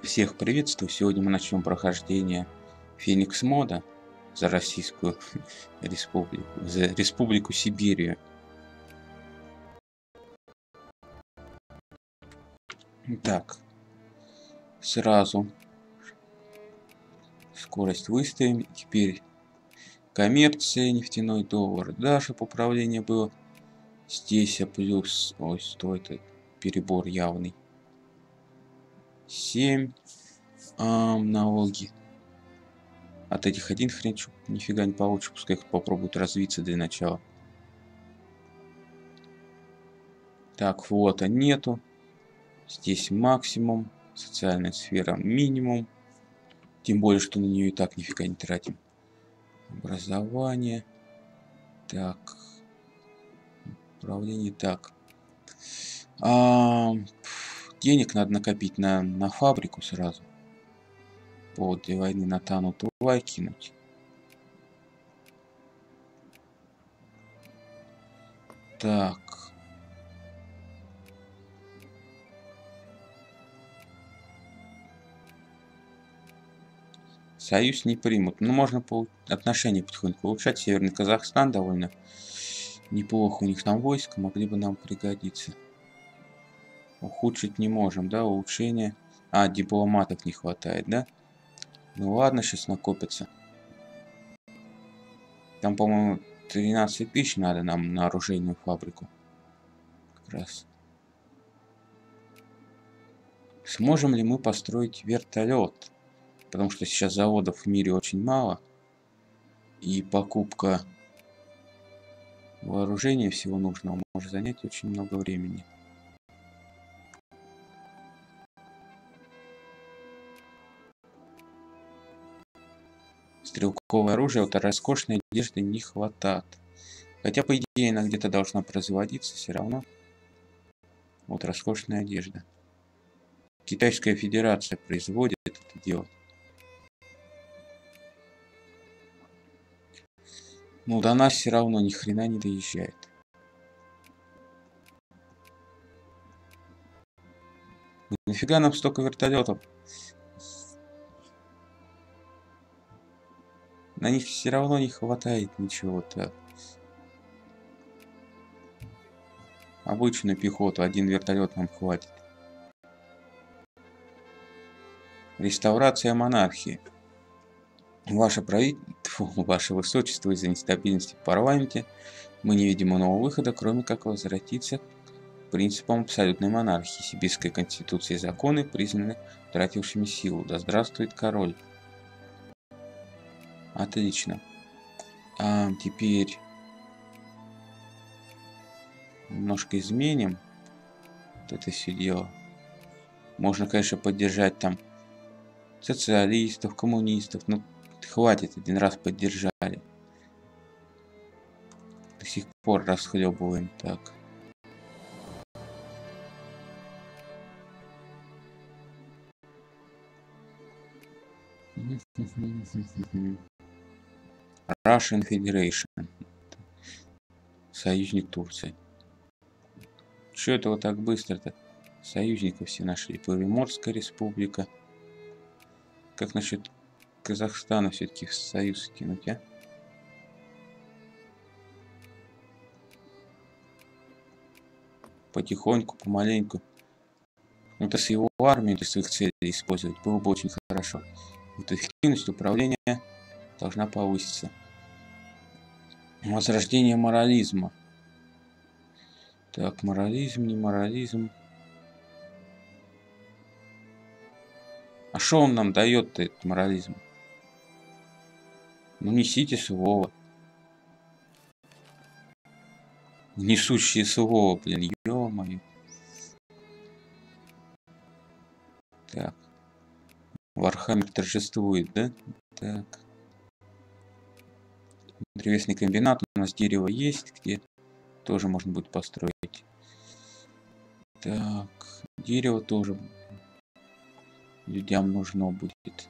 Всех приветствую! Сегодня мы начнем прохождение Феникс мода за Российскую Республику, за Республику Сибирию. Так, сразу скорость выставим. Теперь коммерция, нефтяной доллар. Даже управление было здесь, плюс... Ой, стой, это перебор явный. 7 налоги. От этих один хрен нифига не получится, пускай их попробуют развиться для начала. Так, флота нету. Здесь максимум, социальная сфера минимум. Тем более, что на нее и так нифига не тратим. Образование. Так. Управление. Так. Денег надо накопить на фабрику сразу. Вот, для войны на Тану Тулай кинуть. Так. Союз не примут. Но можно по отношения потихоньку улучшать. Северный Казахстан довольно неплохо. У них там войско, могли бы нам пригодиться. Ухудшить не можем, да, улучшение. Дипломатов не хватает, да? Ну ладно, сейчас накопится. Там, по-моему, 13 тысяч надо нам на оружейную фабрику. Как раз. Сможем ли мы построить вертолет? Потому что сейчас заводов в мире очень мало. И покупка вооружения всего нужного может занять очень много времени. Стрелковое оружие, вот роскошной одежды не хватает. Хотя, по идее, она где-то должна производиться все равно. Вот роскошная одежда. Китайская Федерация производит это дело. Но до нас все равно ни хрена не доезжает. Нафига нам столько вертолетов? На них все равно не хватает ничего-то. Обычную пехоту, один вертолет нам хватит. Реставрация монархии. Ваше высочество, из-за нестабильности в парламенте мы не видим иного выхода, кроме как возвратиться к принципам абсолютной монархии. Сибирская конституция и законы признаны утратившими силу. Да здравствует король. Отлично. Теперь немножко изменим вот это все дело. Можно, конечно, поддержать там социалистов, коммунистов, но хватит, один раз поддержали. До сих пор расхлебываем так. Russian Federation. Союзник Турции. Чё это вот так быстро-то? Союзников все нашли. Приморская республика. Как насчет Казахстана все-таки в союз кинуть, а? Потихоньку, помаленьку. Это с его армией для своих целей использовать было бы очень хорошо. Вот эффективность управления должна повыситься. Возрождение морализма. Так, морализм, не морализм. А что он нам дает-то, этот морализм? Ну, несите слово. Несущие слово, блин, ё-моё. Так. Вархаммер торжествует, да? Так. Древесный комбинат. У нас дерево есть, где тоже можно будет построить. Так. Дерево тоже людям нужно будет.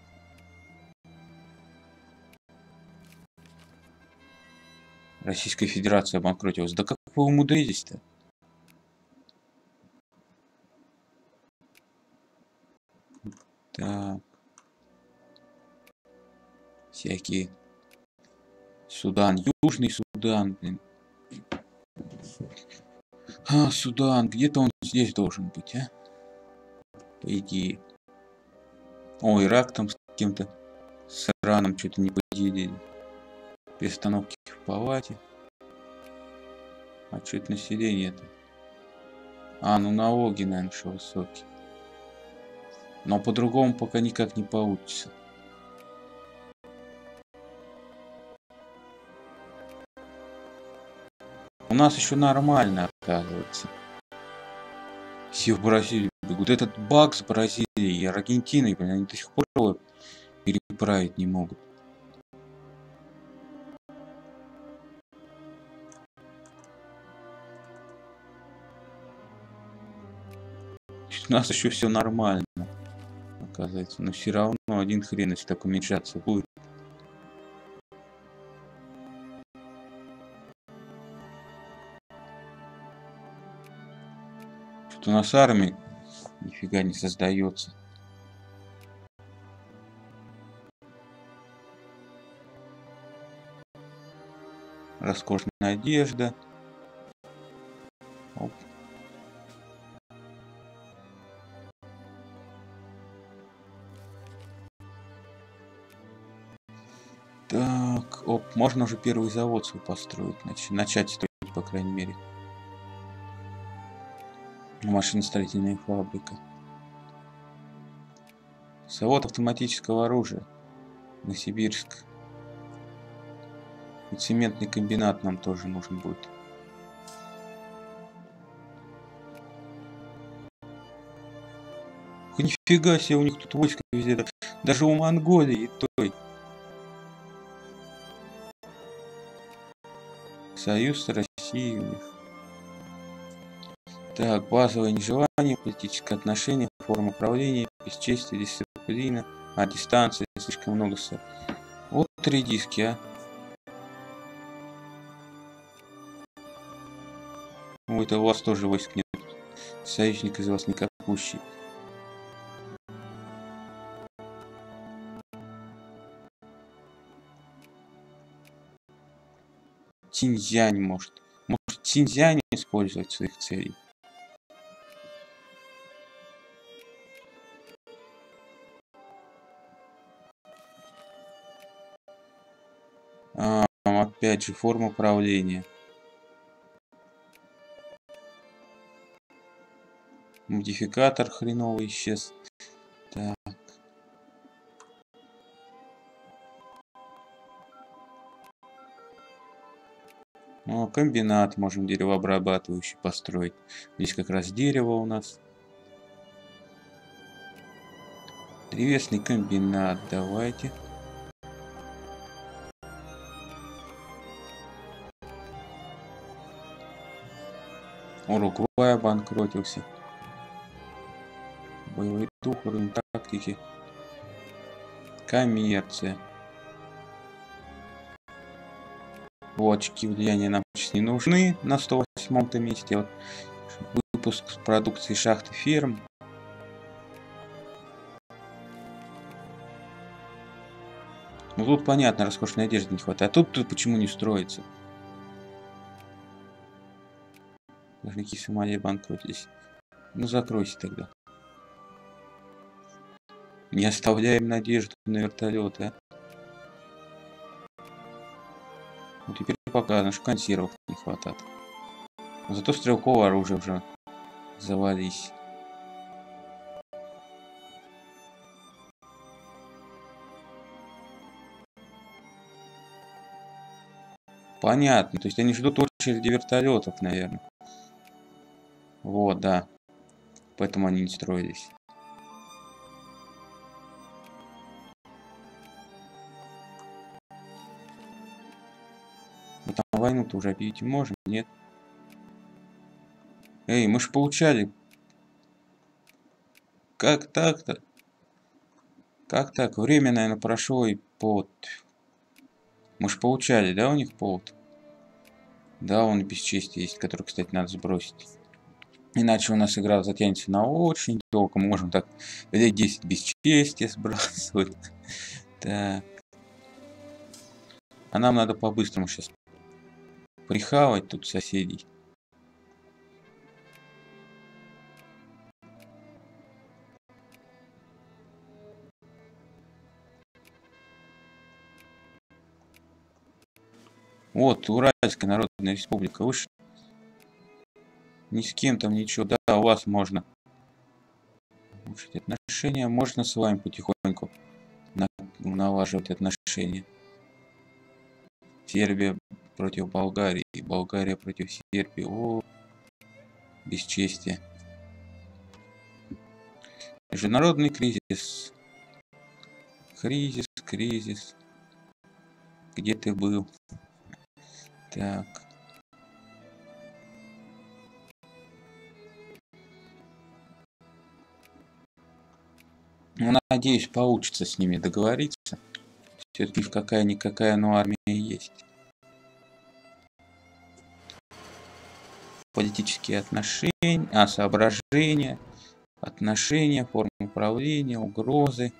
Российская Федерация обанкротилась. Да как вы умудрились-то? Так. Всякие. Судан. Южный Судан, блин. Судан. Где-то он здесь должен быть, а? По идее. О, Ирак там с кем-то. С Ираном что-то не поделили. Перестановки в палате. А что это население-то? Ну налоги, наверное, что высокие. Но по-другому пока никак не получится. У нас еще нормально, оказывается. Все в Бразилию бегут. Этот баг с Бразилией и Аргентиной, блин, они до сих пор его переправить не могут. У нас еще все нормально, оказывается. Но все равно один хрен, если так уменьшаться будет. Что у нас армия нифига не создается. Роскошная одежда. Оп. Так, можно уже первый завод свой построить, начать строить, по крайней мере. Машиностроительная фабрика. Завод автоматического оружия. Новосибирск. И цементный комбинат нам тоже нужен будет. Нифига себе, у них тут войска везде. Даже у Монголии и той. Союз с Россией у них. Так, базовое нежелание, политическое отношение, форма управления, бесчестие, дисциплина, дистанция, слишком много. Вот редиски, а. Это у вас тоже войск нет. Союзник из вас никакущий. Синьцзянь может. Может Синьцзянь использовать своих целей. Опять же, форма управления. Модификатор хреновый исчез. Так. Комбинат можем деревообрабатывающий построить. Здесь как раз дерево у нас. Древесный комбинат давайте. Уругвай обанкротился. Боевой дух, уровень тактики. Коммерция. Очки влияния нам сейчас не нужны на 108-м месте. Вот выпуск продукции шахты ферм. Ну тут понятно, роскошной одежды не хватает. А тут почему не строится? Какие Сомали банкротились. Ну закройся тогда. Не оставляем надежду на вертолеты, а? Ну теперь показано, что консервов не хватает. Но зато стрелковое оружие уже завались. Понятно, то есть они ждут очереди вертолетов, наверное. Вот, да. Поэтому они не строились. Мы там войну-то уже объявить можем, нет? Эй, мы же получали. Как так-то? Как так? Время, наверное, прошло и повод. Мы же получали, да, у них повод? Да, он и бесчестие есть, который, кстати, надо сбросить. Иначе у нас игра затянется на очень долго. Мы можем так лет 10 бесчестия сбрасывать. Так. А нам надо по-быстрому сейчас прихавать тут соседей. Вот, Уральская Народная Республика. Вы ж ни с кем там ничего. Да, у вас можно улучшить отношения. Можно с вами потихоньку налаживать отношения. Сербия против Болгарии. Болгария против Сербии. О, бесчестие. Международный кризис. Кризис. Где ты был? Так. Ну, надеюсь, получится с ними договориться. Все-таки какая-никакая, но армия есть. Политические отношения, соображения, отношения, формы управления, угрозы.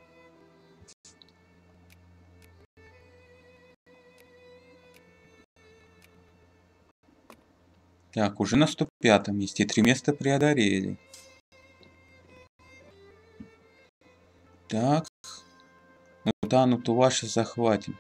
Так, уже на 105-м месте, 3 места преодолели. Так. Ну, Тану-то ваши захватим.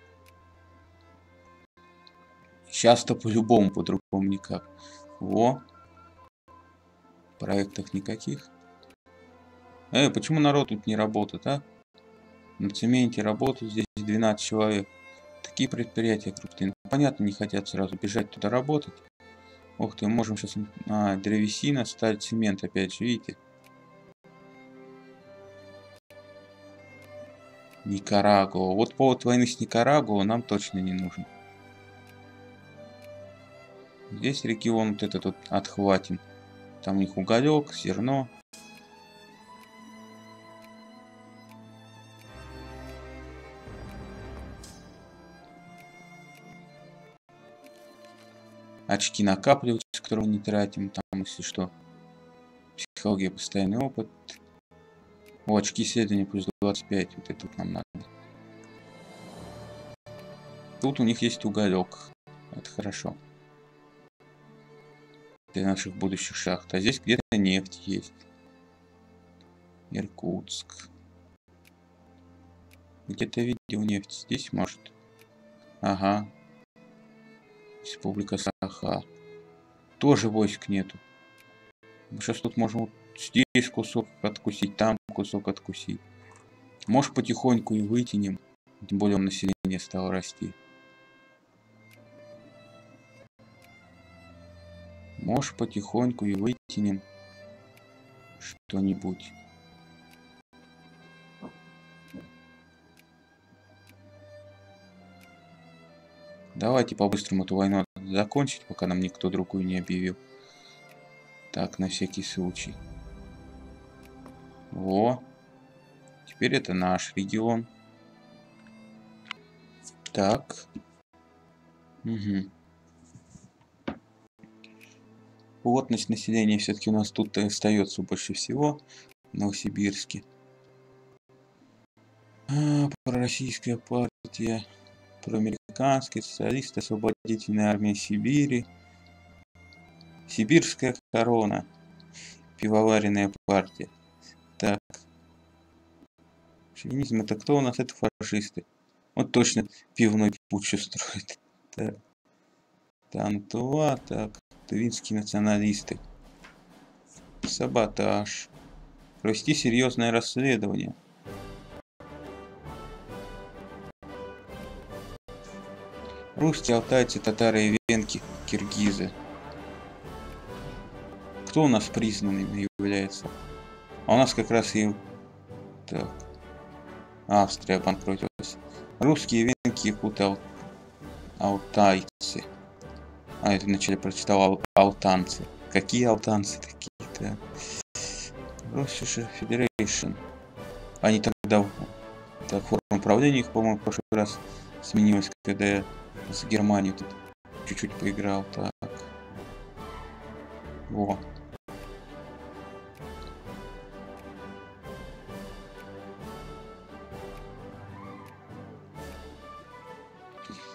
Сейчас-то по-любому, по-другому никак. Во. Проектов никаких. Почему народ тут не работает, а? На цементе работают здесь 12 человек. Такие предприятия крупные. Ну, понятно, не хотят сразу бежать туда работать. Ух ты, можем сейчас... древесина, сталь, цемент, опять же, видите? Никарагуа. Вот повод войны с Никарагуа нам точно не нужен. Здесь регион вот этот вот отхватим. Там у них уголек, зерно. Очки накапливаются, которые не тратим. Там, если что. Психология, постоянный опыт. О, очки исследования плюс 25. Вот это вот нам надо. Тут у них есть уголек. Это хорошо. Для наших будущих шахт. А здесь где-то нефть есть. Иркутск. Где-то видел нефть. Здесь может. Ага. Республика Саха. Тоже войск нету. Мы сейчас тут можем вот здесь кусок откусить, там кусок откусить. Может, потихоньку и вытянем. Тем более население стало расти. Может, потихоньку и вытянем что-нибудь. Давайте по-быстрому эту войну закончить, пока нам никто другой не объявил. Так, на всякий случай. Во. Теперь это наш регион. Так. Угу. Плотность населения все-таки у нас тут остается больше всего. В Новосибирске. Пророссийская партия. Проамериканские социалисты, освободительная армия Сибири. Сибирская корона. Пивоваренная партия. Так. Шовинизм это кто у нас? Это фашисты. Вот точно пивной путч устроит. Так. Тантуа, так. Тувинские националисты. Саботаж. Провести серьезное расследование. Русские, алтайцы, татары и венки, киргизы. Кто у нас признанным является? А у нас как раз и... Так. Австрия обанкротилась. Русские, венки, якуты, алтайцы. Это вначале прочитал алтанцы. Какие алтанцы такие-то? Russian Federation. Они тогда... Так, форма управления их, по-моему, в прошлый раз сменилась, когда я с Германией тут чуть-чуть поиграл. Так. Во.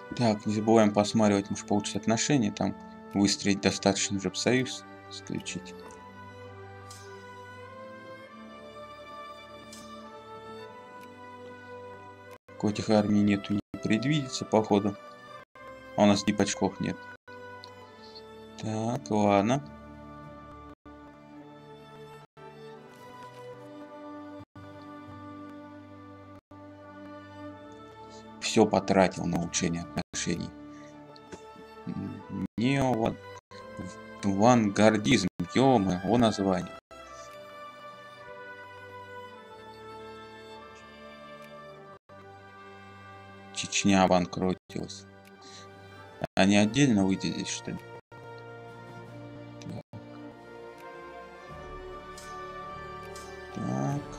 Так, не забываем посматривать межполучные отношения, там выстроить достаточно, чтобы союз заключить. Котих армии нету, не предвидится, походу. А у нас очков нет. Так, ладно. Все потратил на улучшение отношений. Неовангардизм, ё-моё, его название. Чечня обанкротилась. Они отдельно выделились, что ли? Так.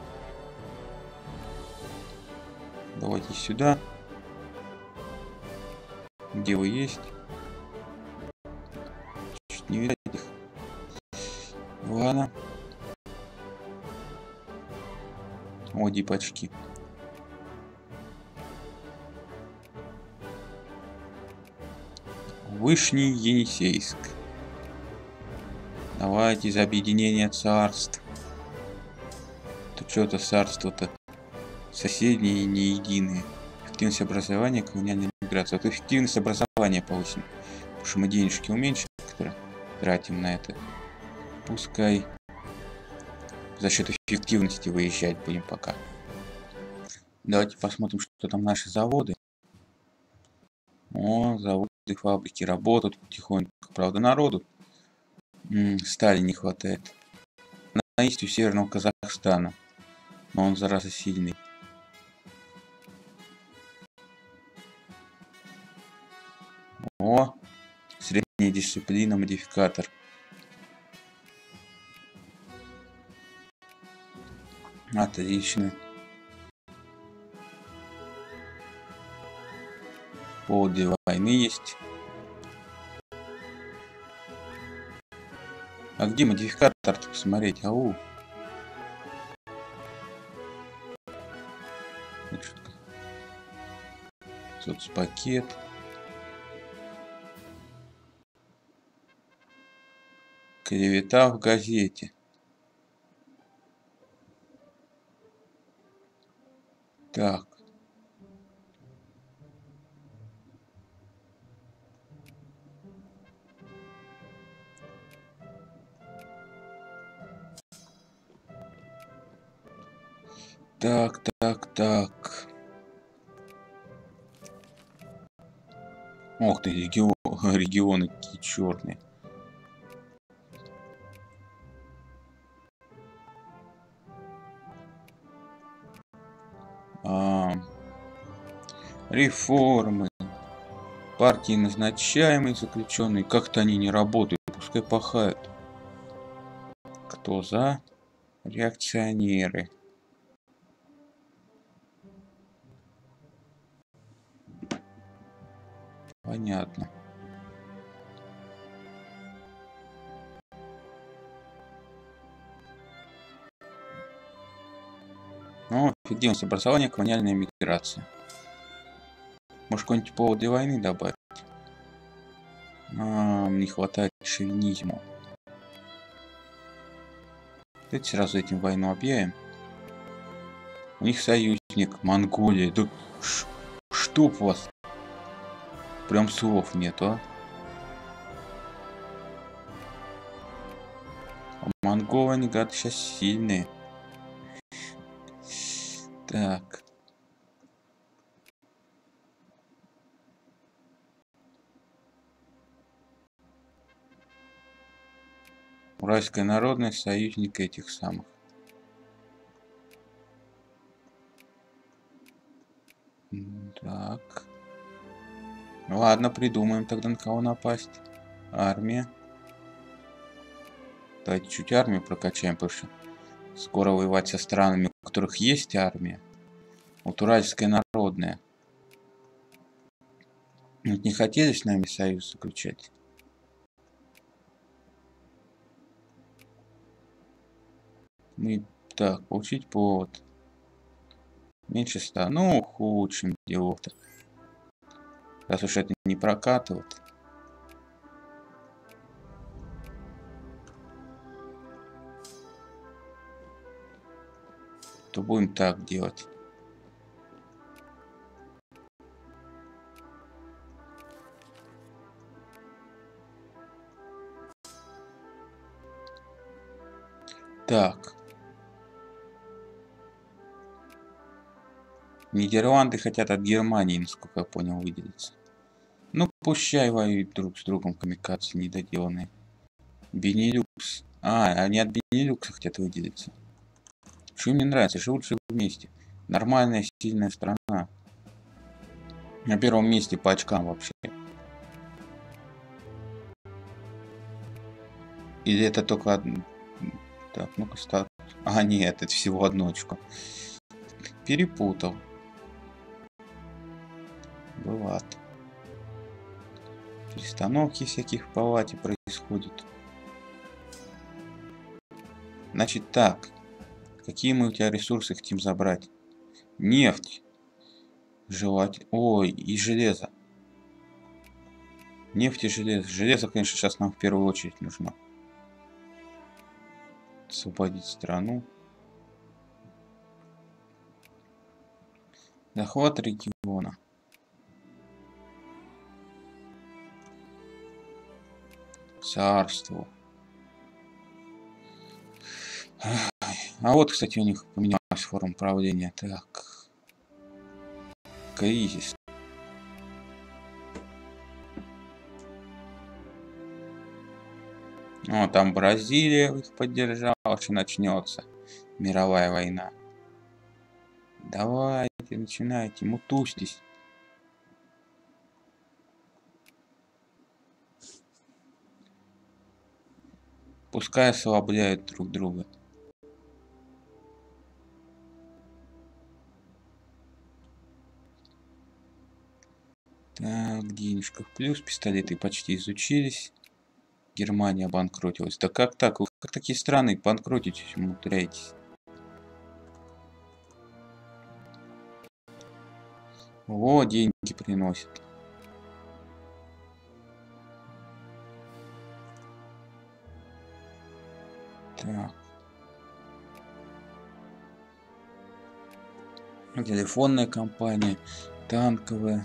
Давайте сюда. Где вы есть? Чуть не видать их. Ладно. О, дипачки. Вышний Енисейск. Давайте из объединения царств. Тут что-то царство-то соседние не единые. Эффективность образования, колониальная миграция. Вот эффективность образования повысим. Потому что мы денежки уменьшим, которые тратим на это. Пускай за счет эффективности выезжать будем пока. Давайте посмотрим, что там наши заводы. О, заводы, фабрики работают потихоньку. Правда, народу стали не хватает. На есть у Северного Казахстана. Но он, зараза, сильный. О, средняя дисциплина, модификатор. Отлично. Повод для войны есть. А где модификатор-то посмотреть? Ау. Соцпакет. Клевета в газете. Так. Так. Ох ты, регионы какие черные. Реформы. Партии назначаемые, заключенные. Как-то они не работают. Пускай пахают. Кто за? Реакционеры. Понятно. Ну, эффективность образования, колониальная миграция. Может, какой-нибудь повод для войны добавить? Не хватает шовинизма. Давайте сразу этим войну объявим. У них союзник Монголия. Да чтоб вас. Прям слов нету, а? Монголы, они, гады, сейчас сильные. Так. Уральская народная, союзник этих самых. Так. Ладно, придумаем тогда, на кого напасть. Армия. Давайте чуть армию прокачаем, потому что скоро воевать со странами, у которых есть армия. Вот Уральская народная. Вот не хотели с нами союз заключать? Мы так, получить повод. Меньше 100. Ну, ухудшим делов-то. Раз уж это не прокатывает, то будем так делать. Так. Нидерланды хотят от Германии, насколько я понял, выделиться. Ну, пущай воюют друг с другом, камикадзе недоделанные. Бенилюкс. Они от Бенилюкса хотят выделиться. Что им не нравится, живут же вместе. Нормальная, сильная страна. На первом месте по очкам вообще. Или это только одно? Так, ну-ка, стат. Нет, это всего одно очко. Перепутал. Бывает. Перестановки всяких в палате происходят. Значит так. Какие мы у тебя ресурсы хотим забрать? Нефть. Желать. Ой, и железо. Нефть и железо. Железо, конечно, сейчас нам в первую очередь нужно. Освободить страну. Захват региона. Царство. А вот, кстати, у них поменялась форма правления. Так. Кризис. О, там Бразилия их поддержала, что начнется мировая война. Давайте, начинайте, мутустись. Пускай ослабляют друг друга. Так, денежка в плюс, пистолеты почти изучились. Германия обанкротилась. Да как так? Вы как такие страны банкротитесь, умудряетесь? О, деньги приносят. Так. Телефонная компания, танковая,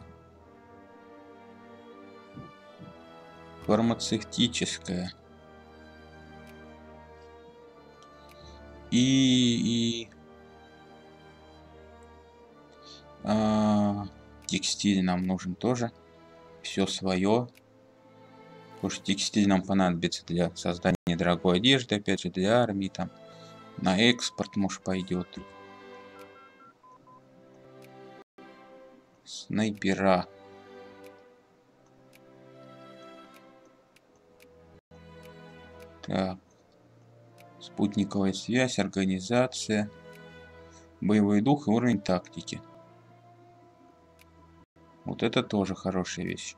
фармацевтическая и текстиль нам нужен тоже. Все свое. Потому что текстиль нам понадобится для создания дорогой одежды, опять же, для армии, там, на экспорт, может, пойдет. Снайпера. Так. Спутниковая связь, организация, боевой дух и уровень тактики. Вот это тоже хорошая вещь.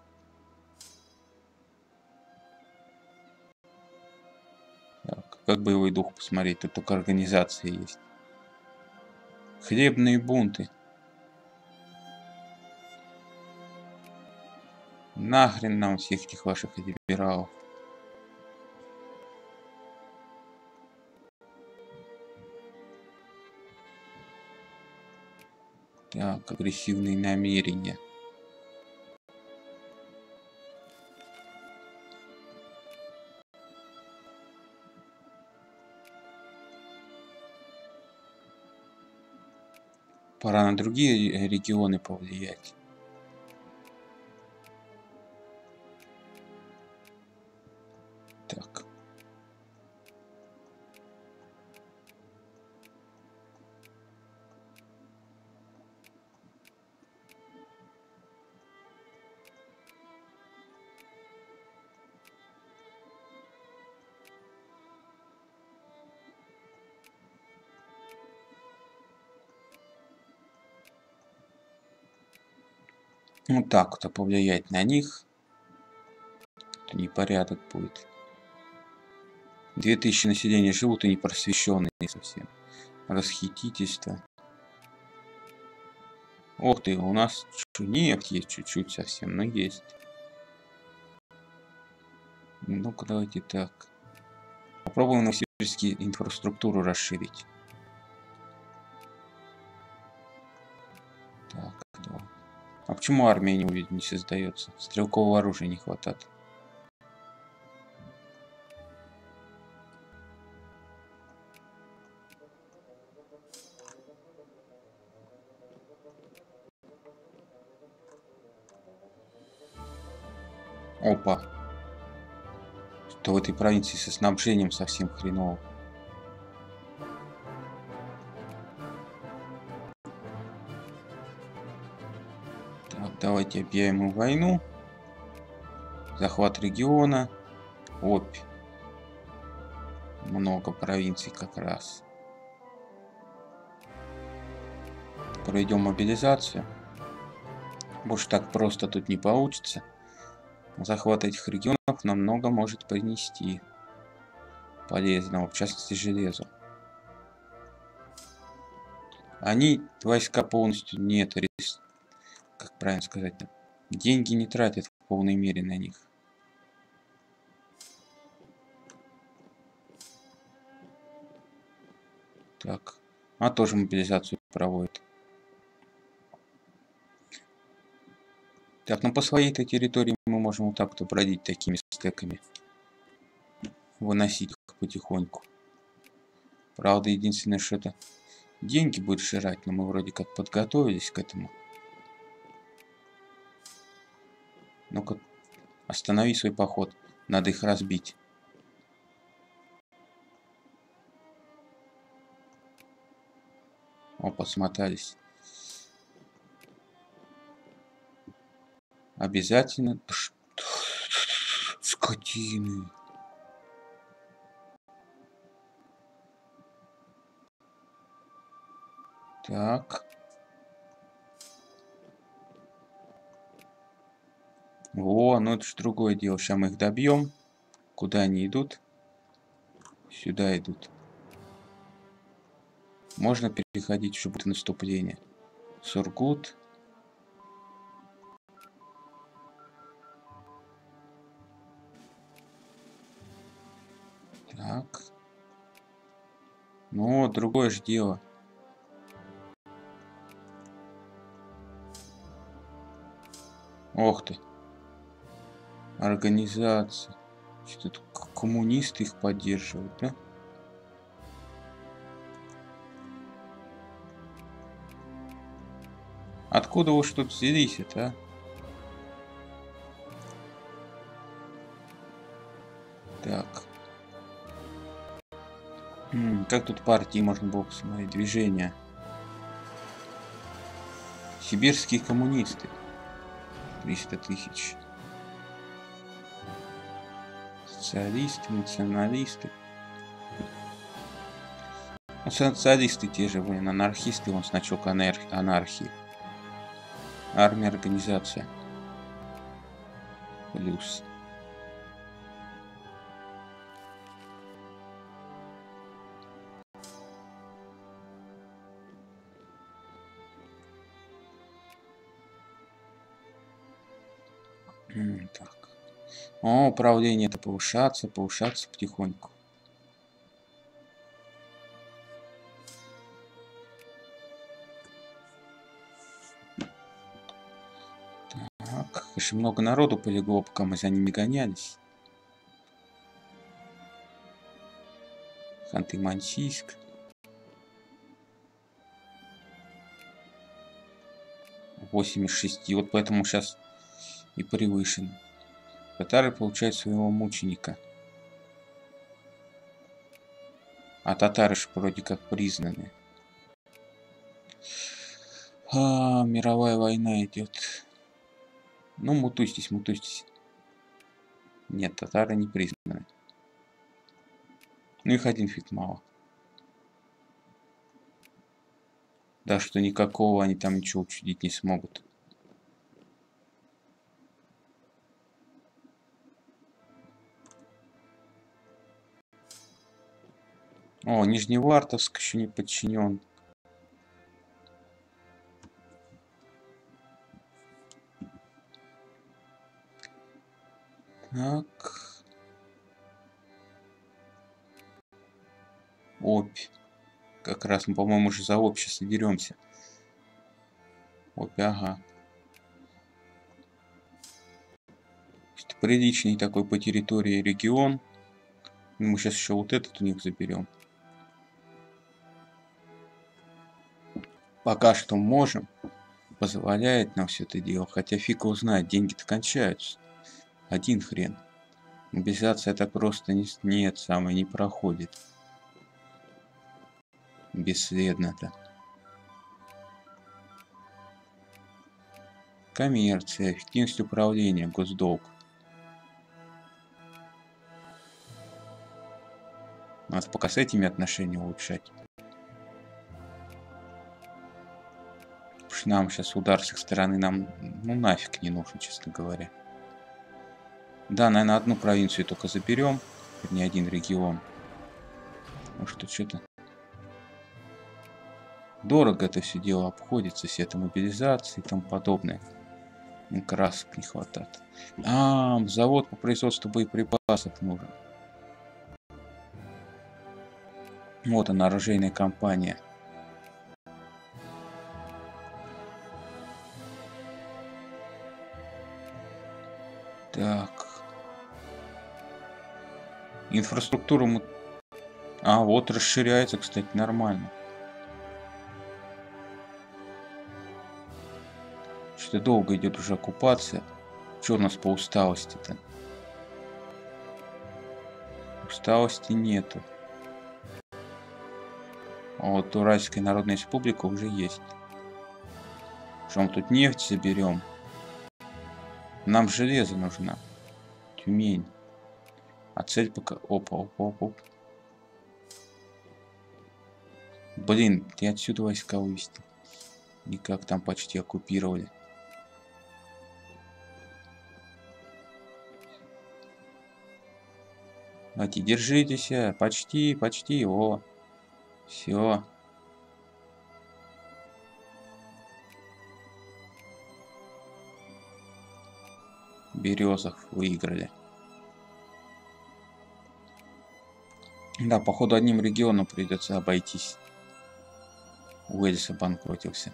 Так, как боевой дух посмотреть? Тут только организация есть. Хлебные бунты. Нахрен нам всех этих ваших либералов. Так, агрессивные намерения. Пора на другие регионы повлиять. Так. Вот так вот повлиять на них. Это непорядок будет. 2000 населения живут и не просвещенные совсем. Расхитительство. Ох ты, у нас Нефть есть чуть-чуть совсем, но есть. Ну-ка, давайте так. Попробуем новосибирске инфраструктуру расширить. Так, да. А почему армия не создается? Стрелкового оружия не хватает. Опа. Что в этой провинции со снабжением совсем хреново. Так, давайте объявим им войну. Захват региона. Опь. Много провинций как раз. Проведем мобилизацию. Больше так просто тут не получится. Захват этих регионов намного может принести полезного, в частности железу. Они, войска, полностью нет, как правильно сказать, деньги не тратят в полной мере на них. Так, тоже мобилизацию проводит. Так, ну по своей-то территории мы можем вот так-то бродить такими стеками. Выносить их потихоньку. Правда, единственное, что это деньги будет жрать, но мы вроде как подготовились к этому. Ну-ка, останови свой поход. Надо их разбить. Опа, смотались. Обязательно. Скотины. Так. О, ну это ж другое дело. Сейчас мы их добьем. Куда они идут? Сюда идут. Можно переходить, чтобы будет наступление. Сургут. Так. Ну, другое же дело. Ох ты. Организация. Что-то коммунисты их поддерживают, да? Откуда уж тут взялись это, а? Так. Как тут партии можно было посмотреть? Движение. Сибирские коммунисты. 300 тысяч. Социалисты, националисты. Ну, социалисты те же, блин, анархисты, вон значок анархии. Армия, организация. Плюс. Так. О, управление это повышаться потихоньку. Так, еще много народу полегло, пока мы за ними гонялись. Ханты-Мансийск. Восемь из 6. Вот поэтому сейчас и превышен. Татары получают своего мученика. А татары ж вроде как признаны. Мировая война идет. Ну, мутустись. Нет, татары не признаны. Ну, их один фиг мало. Да, что никакого они там ничего учудить не смогут. О, Нижневартовск еще не подчинен. Так. Опь. Как раз мы, по-моему, уже за общество деремся. Опь, ага. Приличный такой по территории регион. Мы сейчас еще вот этот у них заберем. Пока что можем. Позволяет нам все это дело. Хотя фиг его знает, деньги-то кончаются. Один хрен. Мобилизация так просто нет, самое не проходит. Бесследно-то. Коммерция, эффективность управления, госдолг. Надо пока с этими отношения улучшать. Потому что нам сейчас удар с их стороны нам, ну, нафиг не нужен, честно говоря. Да, наверное, одну провинцию только заберем, не один регион. Может, тут что-то дорого это все дело обходится, все это мобилизации и тому подобное. Красок не хватает. Завод по производству боеприпасов нужен. Вот она, оружейная компания. Так. Инфраструктуру мы... вот расширяется, кстати, нормально. Что-то долго идет уже оккупация. Что у нас по усталости-то? Усталости нету. Вот Уральская Народная Республика уже есть. Что мы тут нефть заберем? Нам железо нужна. Тюмень. А цель пока... Опа. Блин, я отсюда войска вывести. Никак, там почти оккупировали. Давайте, держитесь. Почти. О. Все. Березов выиграли. Да, походу одним регионом придется обойтись. Уэльс обанкротился.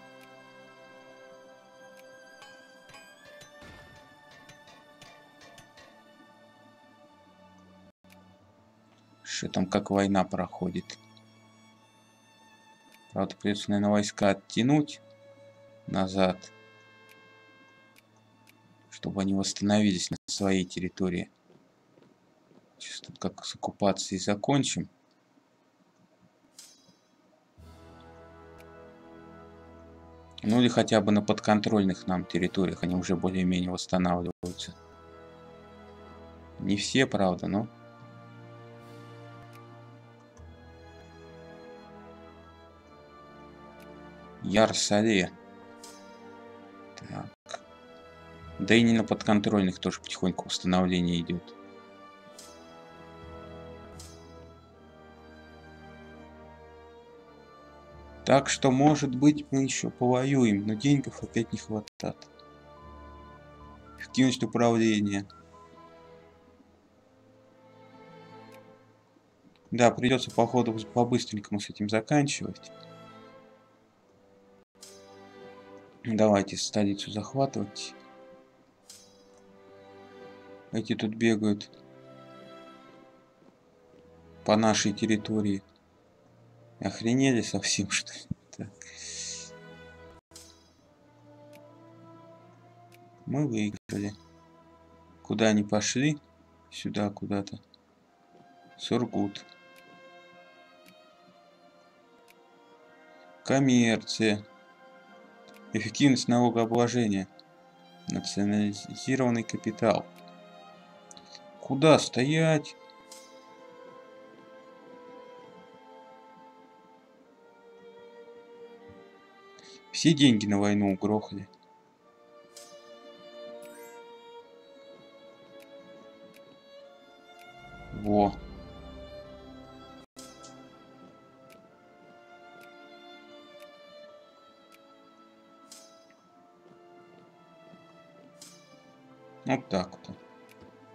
Что там, как война проходит? Правда, придется, наверное, войска оттянуть назад, чтобы они восстановились на своей территории. Сейчас тут как с оккупацией закончим. Ну или хотя бы на подконтрольных нам территориях они уже более-менее восстанавливаются. Не все, правда, но... Яр-Сале. Так. Да и не на подконтрольных тоже потихоньку восстановление идет. Так что, может быть, мы еще повоюем, но денег опять не хватает. Эффективность управления. Да, придется, походу, по-быстренькому с этим заканчивать. Давайте столицу захватывать. Эти тут бегают по нашей территории. Охренели совсем, что ли? Так. Мы выиграли. Куда они пошли? Сюда куда-то. Сургут. Коммерция. Эффективность налогообложения. Национализированный капитал. Куда стоять? Все деньги на войну угрохали. Во. Вот так-то.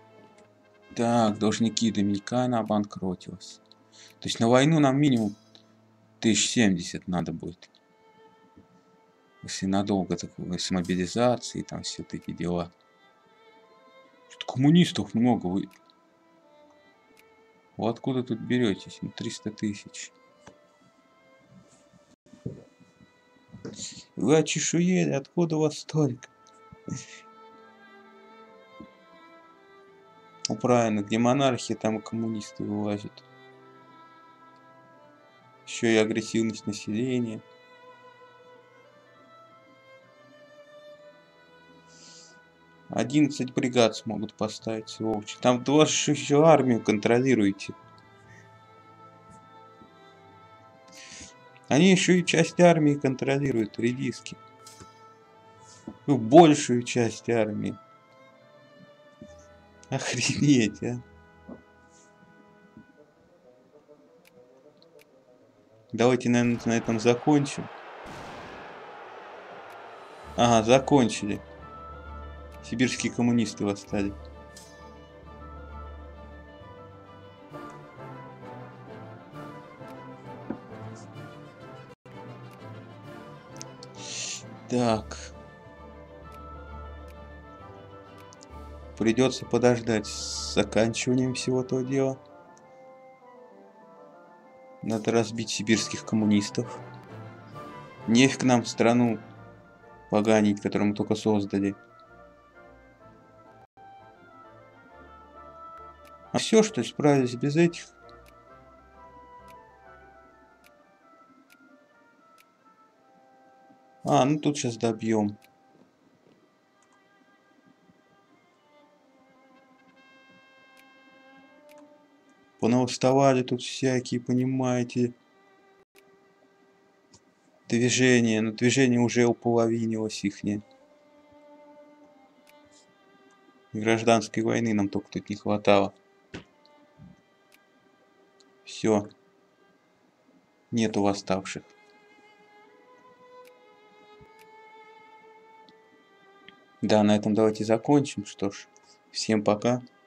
Так, должники Доминикана обанкротилась. То есть на войну нам минимум 1070 надо будет. Если надолго такое, с мобилизацией, там все эти дела. Что-то коммунистов много вы. Вы откуда тут беретесь? Ну, 300 тысяч. Вы очешуели, откуда у вас столько? Ну правильно, где монархия, там и коммунисты вылазят. Еще и агрессивность населения. 11 бригад смогут поставить сволочи. Там вы же еще армию контролируете. Они еще и часть армии контролируют, редиски. Ну, большую часть армии. Охренеть, а. Давайте, наверное, на этом закончим. Ага, закончили. Сибирские коммунисты восстали. Так. Придется подождать с заканчиванием всего этого дела. Надо разбить сибирских коммунистов. Нефиг нам страну поганить, которую мы только создали. А все, что ли, справились без этих? А, ну тут сейчас добьем. Понауставали тут всякие, понимаете, движения. Но движение уже уполовинилось ихнее. Гражданской войны нам только тут не хватало. Все. Нету восставших. Да, на этом давайте закончим. Что ж, всем пока.